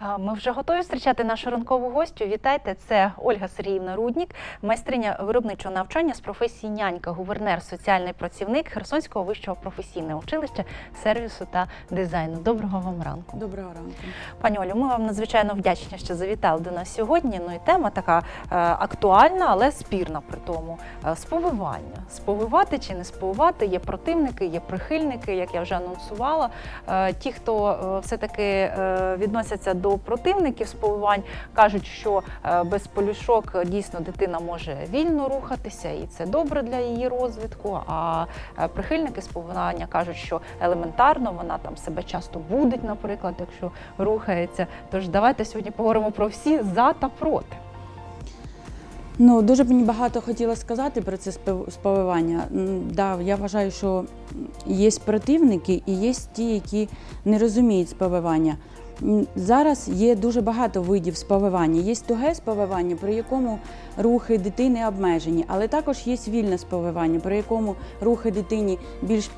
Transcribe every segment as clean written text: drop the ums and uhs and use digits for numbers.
Ми вже готові зустрічати нашу ранкову гостю. Вітайте, це Ольга Сергіївна Руднік, майстриня виробничого навчання з професії нянька, гувернер, соціальний працівник Херсонського вищого професійного училища сервісу та дизайну. Доброго вам ранку. Доброго ранку. Пані Олю, ми вам надзвичайно вдячні, що завітали до нас сьогодні. Ну і тема така актуальна, але спірна при тому. Сповивання. Сповивати чи не сповивати? Є противники, є прихильники, як я вже анонсувала. Ті, хто все-таки відносяться до противників сповивань, кажуть, що без пелюшок дійсно дитина може вільно рухатися, і це добре для її розвитку, а прихильники сповивання кажуть, що елементарно вона там себе часто будить, наприклад, якщо рухається. Тож давайте сьогодні поговоримо про всі за та проти. Ну, дуже б мені багато хотіла сказати про це сповивання. Да, я вважаю, що є противники і є ті, які не розуміють сповивання. Зараз є дуже багато видів сповивання. Є туге сповивання, при якому рухи дитини обмежені, але також є вільне сповивання, при якому рухи дитині більш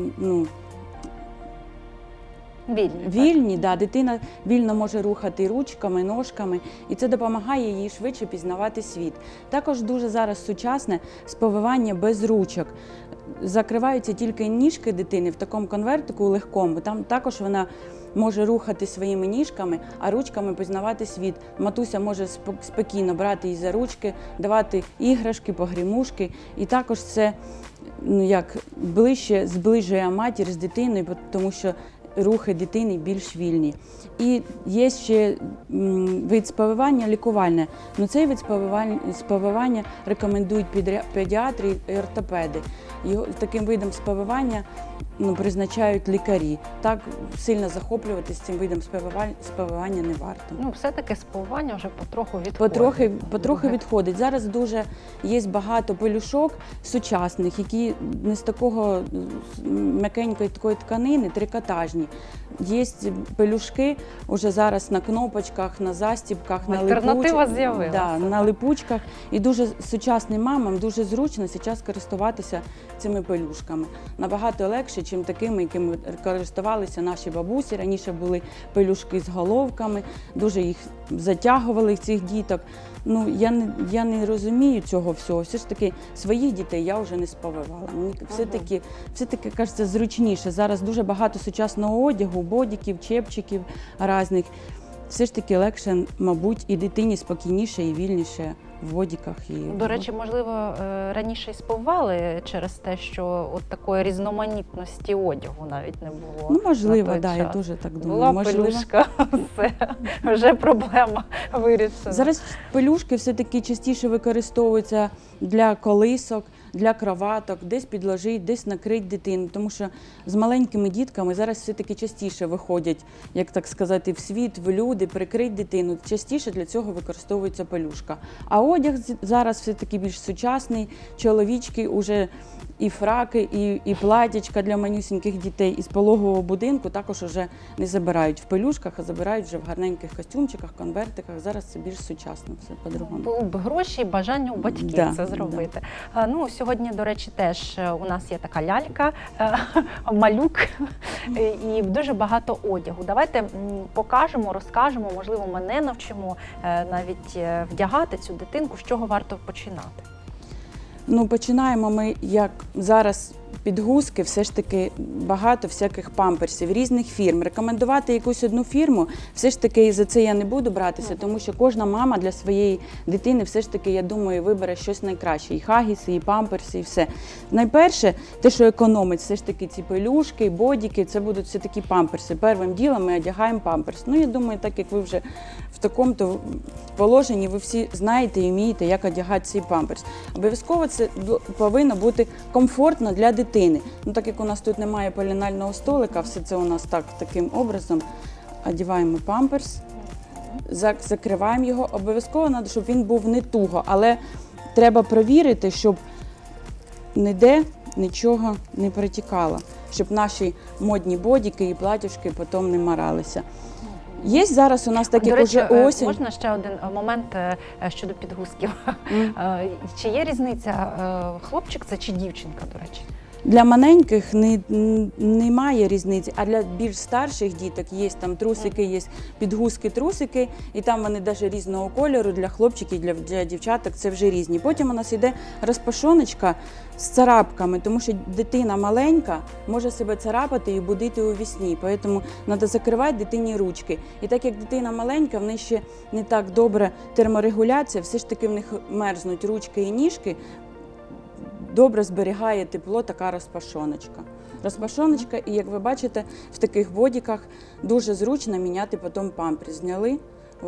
вільні, да, дитина вільно може рухати ручками, ножками, і це допомагає їй швидше пізнавати світ. Також дуже зараз сучасне сповивання без ручок. Закриваються тільки ніжки дитини в такому конвертику легкому, там також вона може рухати своїми ніжками, а ручками пізнавати світ. Матуся може спокійно брати її за ручки, давати іграшки, погрімушки, і також це зближує матір з дитиною, тому що рухи дитини більш вільні. І є ще вид сповивання лікувальне. Но цей вид сповивання рекомендують педіатри і ортопеди. Таким видом сповивання призначають лікарі. Так сильно захоплюватися цим видом сповивання не варто. Ну, все-таки сповивання вже потроху відходить. Потроху відходить. Зараз дуже є багато пелюшок сучасних, які не з такого м'якенької такої тканини, трикотажні. Є пелюшки вже зараз на кнопочках, на застібках, на липучках. І дуже сучасним мамам дуже зручно зараз користуватися цими пелюшками. Набагато легше, ніж такими, якими користувалися наші бабусі. Раніше були пелюшки з головками, дуже їх затягували, цих діток. Ну, я не розумію цього всього. Все ж таки, своїх дітей я вже не сповивала. Мені все-таки, кажеться, зручніше. Зараз дуже багато сучасного одягу, бодіків, чепчиків різних. Все ж таки легше, мабуть, і дитині спокійніше і вільніше в бодіках. До речі, можливо, раніше і сповивали через те, що от такої різноманітності одягу навіть не було. Ну, можливо, так, я дуже так думаю. Була пелюшка, все, вже проблема вирішена. Зараз пелюшки все-таки частіше використовуються для колисок, для кроваток, десь підложити, десь накрити дитину, тому що з маленькими дітками зараз все-таки частіше виходять, як так сказати, в світ, в люди, прикрити дитину. Частіше для цього використовується пелюшка. А одяг зараз все-таки більш сучасний, чоловічки уже і фраки, і платячка для манюсіньких дітей із пологового будинку також вже не забирають в пелюшках, а забирають вже в гарненьких костюмчиках, конвертиках. Зараз це більш сучасно все по-другому. Були б гроші і бажання у батьків це зробити. Да. Ну, сьогодні, до речі, теж у нас є така лялька, малюк і дуже багато одягу. Давайте покажемо, розкажемо, можливо, мене навчимо навіть вдягати цю дитинку, з чого варто починати. Ну, починаємо ми, як зараз підгузки, все ж таки багато всяких памперсів, різних фірм. Рекомендувати якусь одну фірму, все ж таки за це я не буду братися, тому що кожна мама для своєї дитини все ж таки, я думаю, вибере щось найкраще. І хагіси, і памперси, і все. Найперше, те, що економить, все ж таки ці пелюшки, бодіки, це будуть все такі памперси. Первим ділом ми одягаємо памперс. Ну, я думаю, так як ви вже в такому-то положенні, ви всі знаєте і вмієте, як одягати цей памперс. Обов'язково це повинно бути комфортно для дитини. Ну, так як у нас тут немає пеленального столика, все це у нас таким образом. Одягаємо памперс, закриваємо його. Обов'язково треба, щоб він був не туго, але треба перевірити, щоб ніде нічого не перетікало, щоб наші модні бодіки і платюшки потім не маралися. Є зараз у нас такі вже осінь. Можна ще один момент щодо підгузків? Чи є різниця, хлопчик це чи дівчинка, до речі? Для маленьких немає різниці, а для більш старших діток є там трусики, є підгузки, трусики, і там вони навіть різного кольору, для хлопчиків, для дівчаток це вже різні. Потім у нас йде розпашоночка з царапками, тому що дитина маленька може себе царапати і будити у вісні, тому треба закривати дитині ручки. І так як дитина маленька, в неї ще не так добре терморегуляція, все ж таки в них мерзнуть ручки і ніжки, добре зберігає тепло така розпашоночка. Розпашоночка, і як ви бачите, в таких бодіках дуже зручно міняти потім памперс. Зняли.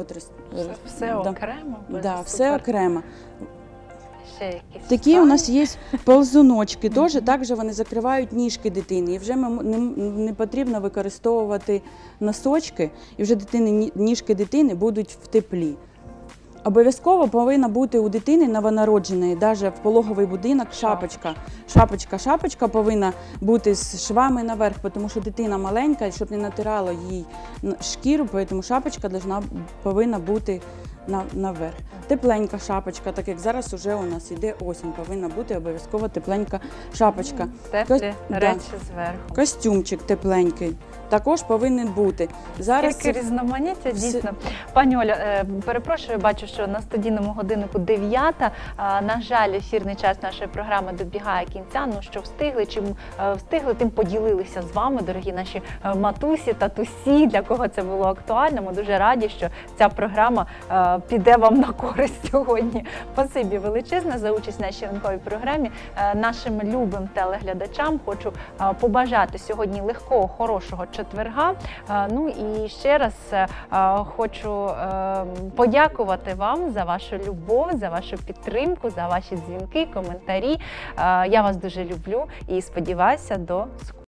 Все окремо? Да, все окремо. Ще якісь Такі у нас є ползуночки, також вони закривають ніжки дитини. І вже не потрібно використовувати носочки, і вже ніжки дитини будуть в теплі. Обов'язково повинна бути у дитини новонародженої, навіть в пологовий будинок, шапочка. Шапочка повинна бути з швами наверх, тому що дитина маленька, щоб не натирало їй шкіру, тому шапочка повинна бути наверх. Тепленька шапочка, так як зараз вже у нас іде осінь, повинна бути обов'язково тепленька шапочка. Теплі речі зверху. Костюмчик тепленький також повинен бути. Зараз Скільки різноманіття, дійсно. Пані Оля, перепрошую, бачу, що на студійному годиннику 9:00. На жаль, ефірний час нашої програми добігає кінця. Ну, що встигли, чим встигли, тим поділилися з вами, дорогі наші матусі, татусі, для кого це було актуально. Ми дуже раді, що ця програма піде вам на користь сьогодні. Спасибі величезне за участь в нашій ранковій програмі. Нашим любим телеглядачам хочу побажати сьогодні легкого, хорошого четверга. Ну і ще раз хочу подякувати вам за вашу любов, за вашу підтримку, за ваші дзвінки, коментарі. Я вас дуже люблю і сподіваюся до скорого.